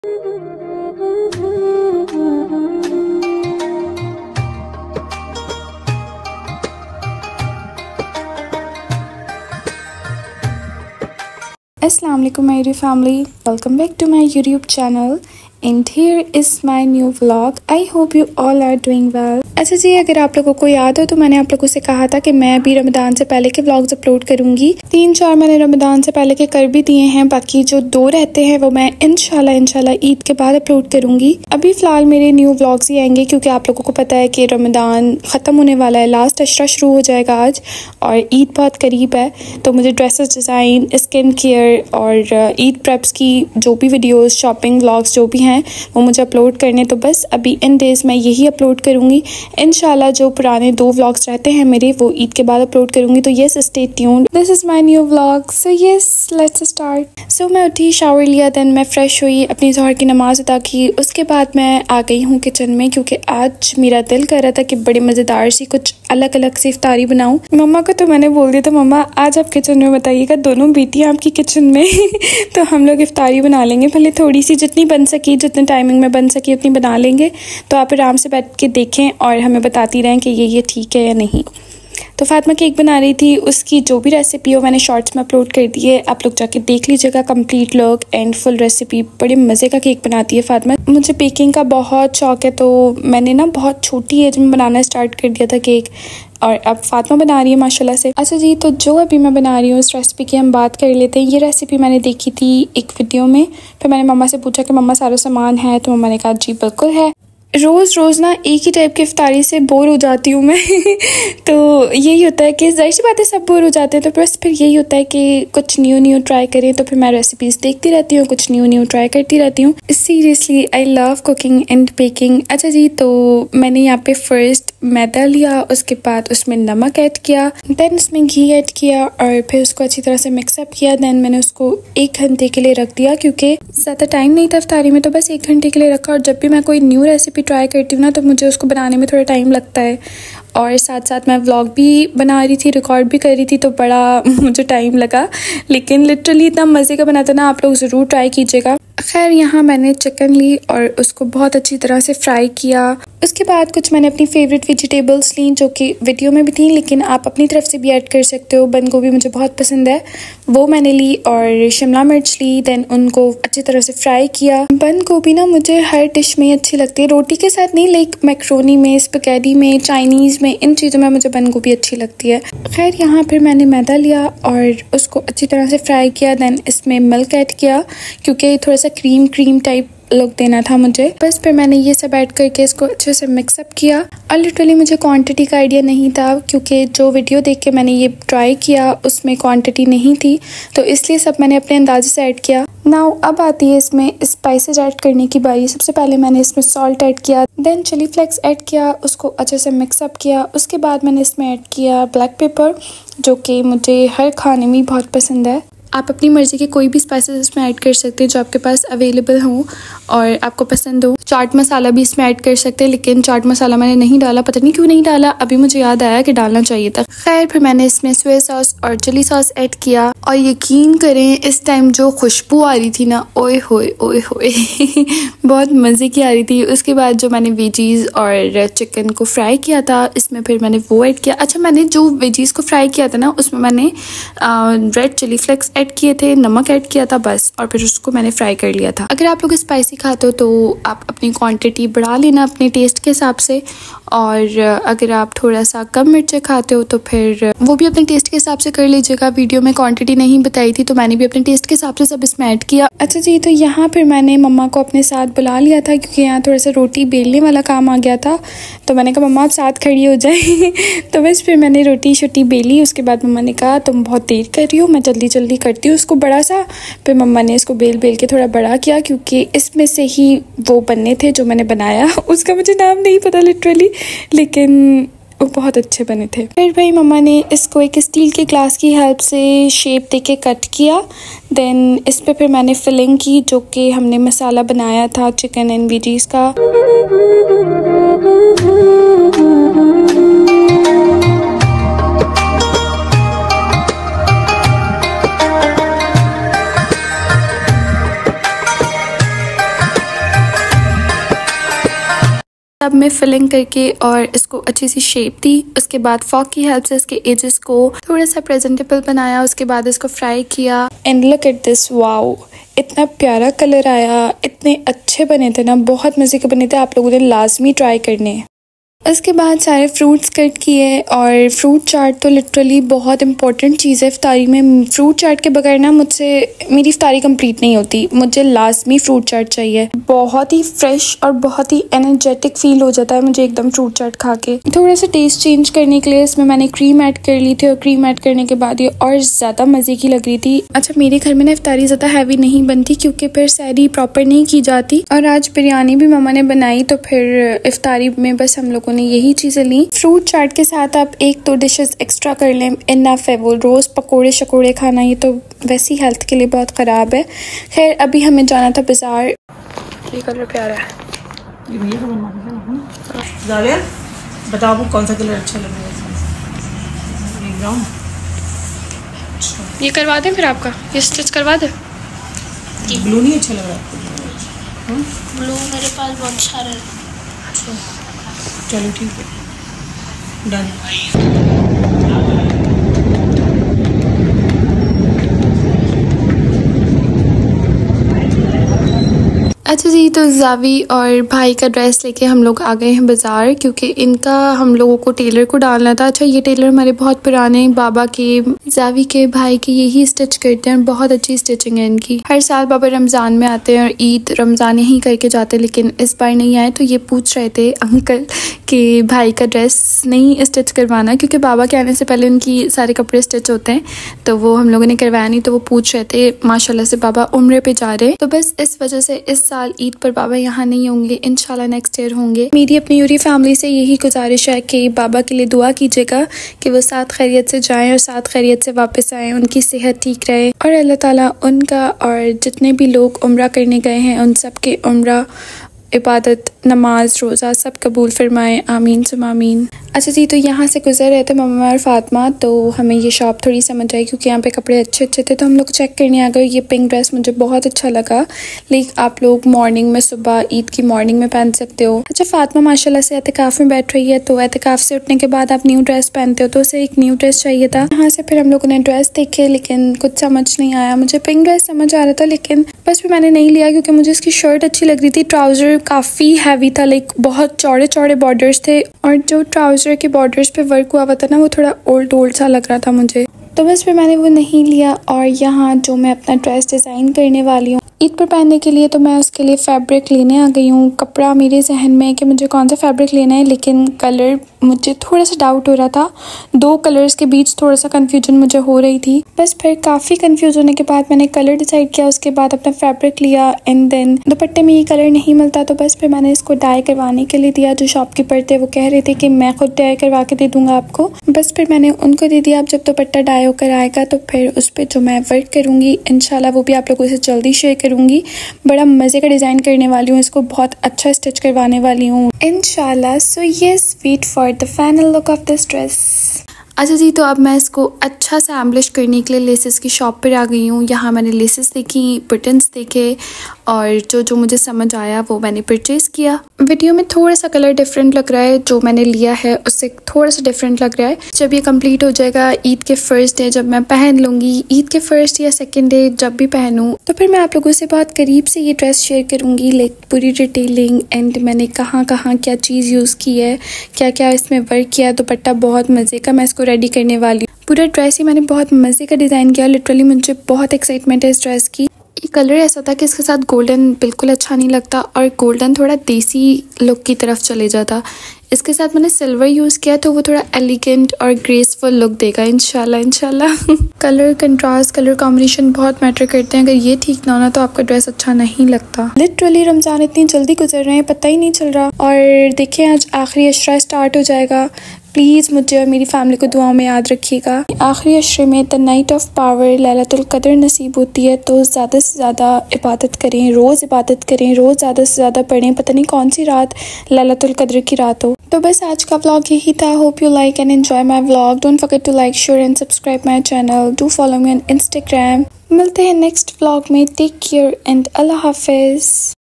Assalamu alaikum my dear family, welcome back to my YouTube channel and here is my new vlog. I hope you all are doing well. अच्छा जी, अगर आप लोगों को याद हो तो मैंने आप लोगों से कहा था कि मैं अभी रमज़ान से पहले के व्लॉग्स अपलोड करूंगी। 3-4 मैंने रमज़ान से पहले के कर भी दिए हैं, बाकी जो 2 रहते हैं वो मैं इंशाल्लाह ईद के बाद अपलोड करूंगी। अभी फ़िलहाल मेरे न्यू व्लॉग्स ही आएंगे क्योंकि आप लोगों को पता है कि रमज़ान ख़त्म होने वाला है, लास्ट अशरा शुरू हो जाएगा आज और ईद बहुत करीब है। तो मुझे ड्रेसेस डिज़ाइन, स्किन केयर और ईद प्रेप्स की जो भी वीडियोज़, शॉपिंग व्लॉग्स जो भी हैं वो मुझे अपलोड करने, तो बस अभी इन डेज़ मैं यही अपलोड करूँगी। इंशाल्लाह जो पुराने 2 व्लॉग्स रहते हैं मेरे वो ईद के बाद अपलोड करूँगी। तो yes, stay tuned, this is my new vlog. So yes, let's start. So मैं उठी, शावर लिया, देन मैं फ़्रेश हुई, अपनी ज़ोहर की नमाज़ अदा की। उसके बाद मैं आ गई हूँ किचन में क्योंकि आज मेरा दिल कर रहा था कि बड़ी मज़ेदार सी कुछ अलग अलग सी इफ्तारी बनाऊँ। मम्मा को तो मैंने बोल दिया था, मम्मा आज आप किचन में बताइएगा, दोनों बेटियाँ आपकी किचन में तो हम लोग इफ्तारी बना लेंगे, भले थोड़ी सी, जितनी बन सकी, जितने टाइमिंग में बन सकी उतनी बना लेंगे। तो आप आराम से बैठ के देखें और हमें बताती रहें कि ये ठीक है या नहीं। तो फातिमा केक बना रही थी, उसकी जो भी रेसिपी हो मैंने शॉर्ट्स में अपलोड कर दी है, आप लोग जाके देख लीजिएगा complete look and full recipe. बड़े मज़े का केक बनाती है फातिमा। मुझे बेकिंग का बहुत शौक है तो मैंने ना बहुत छोटी एज में बनाना स्टार्ट कर दिया था केक और अब फातिमा बना रही है माशाल्लाह से। अच्छा जी, तो जो अभी मैं बना रही हूँ इस रेसिपी की हम बात कर लेते हैं। ये रेसिपी मैंने देखी थी एक वीडियो में, फिर मैंने मम्मा से पूछा कि मम्मा सारा सामान है, तो मम्मा ने कहा जी बिल्कुल है। रोज़ ना एक ही टाइप की इफ्तारी से बोर हो जाती हूँ मैं तो यही होता है कि ज़ाहिर सी बात है सब बोर हो जाते हैं, तो बस फिर यही होता है कि कुछ न्यू ट्राई करें। तो फिर मैं रेसिपीज़ देखती रहती हूँ, कुछ न्यू ट्राई करती रहती हूँ। Seriously I love cooking and baking. अच्छा जी, तो मैंने यहाँ पे फर्स्ट मैदा लिया, उसके बाद उसमें नमक ऐड किया, देन उसमें घी ऐड किया और फिर उसको अच्छी तरह से मिक्सअप किया। देन मैंने उसको 1 घंटे के लिए रख दिया क्योंकि ज़्यादा टाइम नहीं था इफ्तारी में, तो बस 1 घंटे के लिए रखा। और जब भी मैं कोई न्यू रेसिपी ट्राई करती हूँ ना तो मुझे उसको बनाने में थोड़ा टाइम लगता है और साथ साथ मैं व्लॉग भी बना रही थी, रिकॉर्ड भी कर रही थी, तो बड़ा मुझे टाइम लगा, लेकिन लिटरली इतना मज़े का बना था ना, आप लोग ज़रूर ट्राई कीजिएगा। खैर यहाँ मैंने चिकन ली और उसको बहुत अच्छी तरह से फ्राई किया। उसके बाद कुछ मैंने अपनी फेवरेट वेजिटेबल्स ली जो कि वीडियो में भी थी, लेकिन आप अपनी तरफ से भी ऐड कर सकते हो। बंद गोभी मुझे बहुत पसंद है, वो मैंने ली और शिमला मिर्च ली, देन उनको अच्छी तरह से फ्राई किया। बंद गोभी ना मुझे हर डिश में अच्छी लगती है, रोटी के साथ नहीं, लाइक मैक्रोनी में, स्पैगेटी में, चाइनीज़ में, इन चीज़ों में मुझे बंद गोभी अच्छी लगती है। खैर यहाँ फिर मैंने मैदा लिया और उसको अच्छी तरह से फ्राई किया, देन इसमें मिल्क ऐड किया क्योंकि थोड़ा सा क्रीम टाइप लुक देना था मुझे। बस फिर मैंने ये सब ऐड करके इसको अच्छे से मिक्सअप किया और लिटरली मुझे क्वांटिटी का आइडिया नहीं था क्योंकि जो वीडियो देख के मैंने ये ट्राई किया उसमें क्वांटिटी नहीं थी, तो इसलिए सब मैंने अपने अंदाजे से ऐड किया। नाउ अब आती है इसमें स्पाइसेस ऐड करने की बारी। सबसे पहले मैंने इसमें सॉल्ट ऐड किया, देन चिली फ्लेक्स ऐड किया, उसको अच्छे से मिक्सअप किया। उसके बाद मैंने इसमें ऐड किया ब्लैक पेपर जो कि मुझे हर खाने में बहुत पसंद है। आप अपनी मर्ज़ी के कोई भी स्पाइसेस इसमें ऐड कर सकते हैं जो आपके पास अवेलेबल हो और आपको पसंद हो। चाट मसाला भी इसमें ऐड कर सकते हैं, लेकिन चाट मसाला मैंने नहीं डाला, पता नहीं क्यों नहीं डाला, अभी मुझे याद आया कि डालना चाहिए था। खैर फिर मैंने इसमें सोया सॉस और चिली सॉस ऐड किया और यकीन करें इस टाइम जो खुशबू आ रही थी ना, ओए होए बहुत मज़े की आ रही थी। उसके बाद जो मैंने वेजीज और चिकन को फ्राई किया था इसमें फिर मैंने वो ऐड किया। अच्छा, मैंने जो वेजीज को फ्राई किया था ना उसमें मैंने रेड चिली फ्लेक्स ऐड किए थे, नमक ऐड किया था बस, और फिर उसको मैंने फ्राई कर लिया था। अगर आप लोग स्पाइसी खाते हो तो आप अपनी क्वांटिटी बढ़ा लेना अपने टेस्ट के हिसाब से, और अगर आप थोड़ा सा कम मिर्चें खाते हो तो फिर वो भी अपने टेस्ट के हिसाब से कर लीजिएगा। वीडियो में क्वांटिटी नहीं बताई थी तो मैंने भी अपने टेस्ट के हिसाब से सब इसमें ऐड किया। अच्छा जी, तो यहाँ फिर मैंने मम्मा को अपने साथ बुला लिया था क्योंकि यहाँ थोड़ा सा रोटी बेलने वाला काम आ गया था, तो मैंने कहा मम्मा आप साथ खड़ी हो जाए तो बस फिर मैंने रोटी शोटी बेली। उसके बाद मम्मा ने कहा तुम बहुत देर कर रही हो, मैं जल्दी करती हूँ उसको बड़ा सा। फिर मम्मा ने इसको बेल के थोड़ा बड़ा किया क्योंकि इसमें से ही वो बनने थे जो मैंने बनाया उसका मुझे नाम नहीं पता लिटरली, लेकिन वो बहुत अच्छे बने थे। फिर भाई मम्मा ने इसको एक स्टील के ग्लास की हेल्प से शेप देके कट किया। देन इस पे फिर मैंने फिलिंग की जो कि हमने मसाला बनाया था चिकन एंड वेजीज का। सब में फिलिंग करके और इसको अच्छी सी शेप दी। उसके बाद फॉक की हेल्प से इसके एजेस को थोड़ा सा प्रेजेंटेबल बनाया। उसके बाद इसको फ्राई किया and look at this, wow इतना प्यारा कलर आया, इतने अच्छे बने थे ना, बहुत मज़े के बने थे। आप लोगों ने लाजमी ट्राई करने। उसके बाद सारे फ्रूट्स कट किए और फ्रूट चाट तो लिटरली बहुत इंपॉर्टेंट चीज़ है इफ्तारी में। फ्रूट चाट के बगैर ना मुझसे मेरी इफ्तारी कंप्लीट नहीं होती, मुझे लाजमी फ्रूट चाट चाहिए। बहुत ही फ्रेश और बहुत ही एनर्जेटिक फील हो जाता है मुझे एकदम फ्रूट चाट खा के। थोड़ा सा टेस्ट चेंज करने के लिए इसमें मैंने क्रीम ऐड कर ली थी और क्रीम ऐड करने के बाद ये और ज़्यादा मज़े की लग रही थी। अच्छा, मेरे घर में ना इफ्तारी ज़्यादा हैवी नहीं बनती क्योंकि फिर सहरी प्रॉपर नहीं की जाती, और आज बिरयानी भी मम्मा ने बनाई तो फिर इफ्तारी में बस हम लोगों ने यही चीजें ली। फ्रूट चाट के साथ आप 1-2 डिशेस एक्स्ट्रा कर लें, इनफ है। वो रोज पकोड़े शकोड़े खाना ये तो वैसी हेल्थ के लिए बहुत खराब है। खैर अभी हमें जाना था बाजार। ये कलर प्यारा है, ये भैया का बनवा है। जावेद बताओ आपको कौन सा कलर अच्छा लग रहा है? ये ब्राउन। ये करवा दें फिर आपका, ये स्टिच करवा दें। ब्लू नहीं अच्छा लग रहा आपको? ब्लू मेरे पास बहुत सारे हैं। चलो ठीक है, डन। अच्छा जी, तो जावी और भाई का ड्रेस लेके हम लोग आ गए हैं बाज़ार क्योंकि इनका हम लोगों को टेलर को डालना था। अच्छा, ये टेलर हमारे बहुत पुराने बाबा के, जावी के भाई के, यही स्टिच करते हैं। बहुत अच्छी स्टिचिंग है इनकी। हर साल बाबा रमज़ान में आते हैं और ईद रमज़ान ही करके जाते हैं, लेकिन इस बार नहीं आए। तो ये पूछ रहे थे अंकल कि भाई का ड्रेस नहीं स्टिच करवाना, क्योंकि बाबा के आने से पहले उनकी सारे कपड़े स्टिच होते हैं, तो वो हम लोगों ने करवाया नहीं। तो वो पूछ रहे थे, माशाल्लाह से बाबा उम्रे पे जा रहे, तो बस इस वजह से इस साल ईद पर बाबा यहाँ नहीं होंगे, इंशाल्लाह नेक्स्ट ईयर होंगे। मेरी अपनी यूरी फैमिली से यही गुजारिश है कि बाबा के लिए दुआ कीजिएगा कि वो साथ खैरियत से जाएं और साथ खैरियत से वापस आएं, उनकी सेहत ठीक रहे और अल्लाह ताला उनका और जितने भी लोग उम्रा करने गए हैं उन सब के उम्रा, इबादत, नमाज, रोज़ा सब कबूल फरमाए, आमीन सुम आमीन। अच्छा जी, तो यहाँ से गुजर रहे थे मम्मा और फातिमा, तो हमें ये शॉप थोड़ी समझ आई क्योंकि यहाँ पे कपड़े अच्छे अच्छे थे, तो हम लोग चेक करने आ गए। ये पिंक ड्रेस मुझे बहुत अच्छा लगा, लेकिन आप लोग मॉर्निंग में, सुबह ईद की मॉर्निंग में पहन सकते हो। अच्छा, फातिमा माशाल्लाह से एतिकाफ में बैठ रही है, तो एतिकाफ से उठने के बाद आप न्यू ड्रेस पहनते हो, तो उसे एक न्यू ड्रेस चाहिए था। यहाँ से फिर हम लोगों ने ड्रेस देखे, लेकिन कुछ समझ नहीं आया। मुझे पिंक ड्रेस समझ आ रहा था, लेकिन बस फिर मैंने नहीं लिया क्योंकि मुझे इसकी शर्ट अच्छी लग रही थी। ट्राउजर काफ़ी हैवी था, लाइक बहुत चौड़े चौड़े बॉर्डर्स थे, और जो ट्राउजर के बॉर्डर्स पे वर्क हुआ हुआ था ना, वो थोड़ा ओल्ड सा लग रहा था मुझे, तो बस फिर मैंने वो नहीं लिया। और यहाँ जो मैं अपना ड्रेस डिज़ाइन करने वाली हूँ ईद पर पहनने के लिए, तो मैं उसके लिए फैब्रिक लेने आ गई हूँ। कपड़ा मेरे जहन में है कि मुझे कौन सा फैब्रिक लेना है, लेकिन कलर मुझे थोड़ा सा डाउट हो रहा था। 2 कलर्स के बीच थोड़ा सा कंफ्यूजन मुझे हो रही थी। बस फिर काफ़ी कंफ्यूज होने के बाद मैंने कलर डिसाइड किया, उसके बाद अपना फैब्रिक लिया, एंड देन दुपट्टे में ये कलर नहीं मिलता, तो बस फिर मैंने इसको डाई करवाने के लिए दिया। जो शॉपकीपर थे वो कह रहे थे कि मैं खुद डाई करवा के दे दूँगा आपको, बस फिर मैंने उनको दे दिया। अब जब दुपट्टा डाई होकर आएगा तो फिर उस पर जो मैं वर्क करूँगी इंशाल्लाह वो भी आप लोगों से जल्दी शेयर करूँगी। बड़ा मज़े का डिज़ाइन करने वाली हूँ, इसको बहुत अच्छा स्टिच करवाने वाली हूँ इंशाल्लाह। So yes, wait for the final look of this dress. अच्छा जी, तो अब मैं इसको अच्छा सा एम्बलिश करने के लिए लेसेस की शॉप पर आ गई हूँ। यहाँ मैंने लेसेस देखी, बटन्स देखे, और जो मुझे समझ आया वो मैंने परचेज़ किया। वीडियो में थोड़ा सा कलर डिफरेंट लग रहा है, जो मैंने लिया है उससे थोड़ा सा डिफरेंट लग रहा है। जब ये कंप्लीट हो जाएगा ईद के फर्स्ट डे, जब मैं पहन लूँगी, ईद के फर्स्ट या सेकेंड डे जब भी पहनूँ, तो फिर मैं आप लोगों से बहुत करीब से ये ड्रेस शेयर करूँगी, लाइक पूरी डिटेलिंग, एंड मैंने कहाँ कहाँ क्या चीज़ यूज़ की है, क्या क्या इसमें वर्क किया है। दुपट्टा बहुत मज़े का मैं इसको रेडी करने वाली हूँ। पूरा ड्रेस ही मैंने बहुत मज़े का डिज़ाइन किया, लिटरली मुझे बहुत एक्साइटमेंट है इस ड्रेस की। ये कलर ऐसा था कि इसके साथ गोल्डन बिल्कुल अच्छा नहीं लगता, और गोल्डन थोड़ा देसी लुक की तरफ चले जाता। इसके साथ मैंने सिल्वर यूज़ किया तो वो थोड़ा एलिगेंट और ग्रेसफुल लुक देगा इंशाल्लाह। कलर कंट्रास्ट, कलर कॉम्बिनेशन बहुत मैटर करते हैं। अगर ये ठीक ना होना तो आपका ड्रेस अच्छा नहीं लगता। लिटरली रमज़ान इतनी जल्दी गुजर रहे हैं, पता ही नहीं चल रहा। और देखिए आज आखिरी अशरा स्टार्ट हो जाएगा। प्लीज़ मुझे और मेरी फैमिली को दुआओं में याद रखिएगा। आखिरी अशरे में द नाइट ऑफ पावर, लैलतुल कदर नसीब होती है, तो ज़्यादा से ज़्यादा इबादत करें, रोज़ इबादत करें, रोज़ ज़्यादा से ज़्यादा पढ़ें। पता नहीं कौन सी रात लैलतुल कदर की रात हो। तो बस आज का व्लॉग यही था। Hope you like and enjoy my vlog. Don't forget to like, share and subscribe my channel. Do follow me on Instagram. मिलते हैं नेक्स्ट व्लॉग में। टेक केयर एंड अल्लाह हाफिज़।